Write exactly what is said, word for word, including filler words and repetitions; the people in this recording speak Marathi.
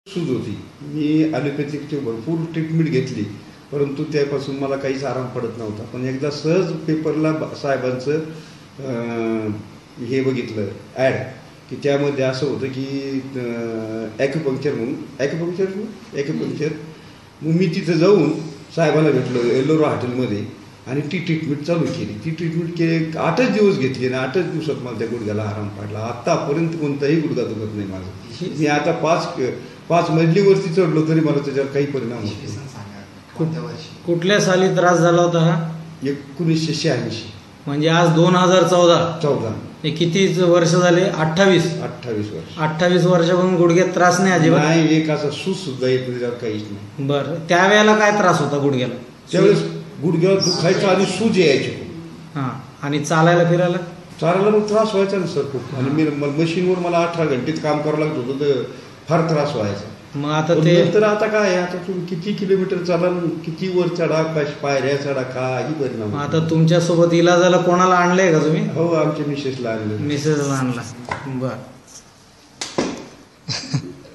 सूज होती. मी ॲलोपॅथिकची भरपूर ट्रीटमेंट घेतली, परंतु त्यापासून मला काहीच आराम पडत नव्हता. पण एकदा सहज पेपरला साहेबांचं हे बघितलं ॲड, की त्यामध्ये असं होतं की ॲक्युपंक्चर म्हणून ॲक्युपंक्चर ॲक्युपंक्चर मग मी तिथं जाऊन साहेबाला भेटलो एल्लोरा हॉटेलमध्ये आणि ती ट्रीटमेंट चालू केली. ती ट्रीटमेंट केली आठच दिवस घेतली आणि आठच दिवसात मला त्या गुडघ्याला आराम पडला. आत्तापर्यंत कोणताही गुडघा दुखत नाही माझा. मी आता पाच पाच मजलीवरती चढलो तरी मला त्याच्यावर काही परिणाम होत नाही. कुठल्या साली त्रास झाला होता हा? एकोणीसशे शहाऐंशी. म्हणजे आज दोन हजार चौदा चौदा किती वर्ष झाले? अठ्ठावीस अठ्ठावीस वर्ष. अठ्ठावीस वर्षापासून गुडघ्यात त्रास नाही अजिबात? नाही, एक असा सूज सुद्धा येत त्याच्यावर काहीच नाही. बरं, त्यावेळेला काय त्रास होता गुडघ्याला? त्यावेळेस गुडघ्यावर दुखायचं आणि सूज यायची. हां, आणि चालायला फिरायला चालायला मग त्रास व्हायचा ना सर खूप. आणि मी मशीनवर मला अठरा घंटेच काम करावं लागत होतं, तर फार त्रास व्हायचा. मग आता ते नंतर आता काय, आता तुम्ही किती किलोमीटर चाला, किती वर चढा, पायऱ्या चढा, काही परिणाम. आता तुमच्यासोबत इलाजाला कोणाला आणलंय का तुम्ही? हो, आमच्या मिसेसला आणलं. मिसेसला आणला. बर